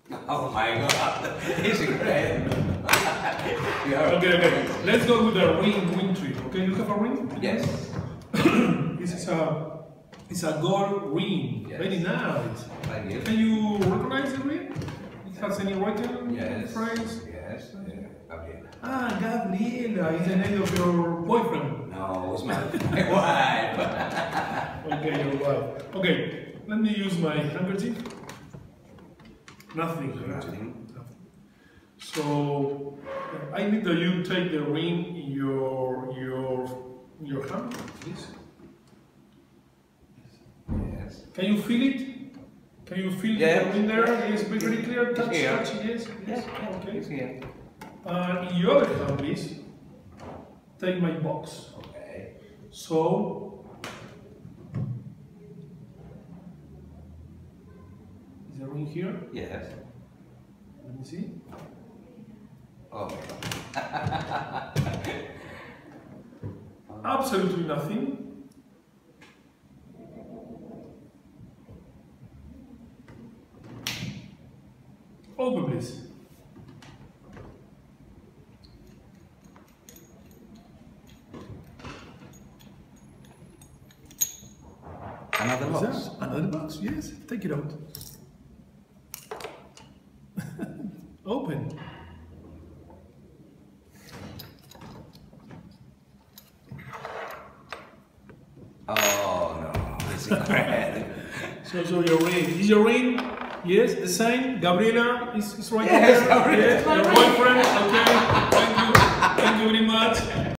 Oh my God, it's great. Okay. Let's go with the ring trick. Okay, you have a ring? Yes. This is a gold ring. Yes. Very nice. Thank you. Can you recognize the ring? It has any written Yes. phrase? Yes. Gabriela. Ah, Gabriela is the name of your boyfriend. No, it's my wife. Okay, your wife. Okay, let me use my handkerchief. Nothing. Nothing. So I need that you take the ring in your hand, please. Yes. Can you feel it? Can you feel Yes. the ring there? Yes, very clear. Touch, Here. touch. Yes. Okay. It's here. In your other hand, please. Take my box. Okay. So. Is the ring here? Yes. Let me see. Oh my God. Absolutely nothing. Open, please. Another Is box. that another box? Yes. Take it out. Open. Oh no, it's incredible. So your ring. Is your ring? Yes, the same. Gabriela is right Yes, there. Gabriela. Yes, your boyfriend. Okay. Thank you. Thank you very much.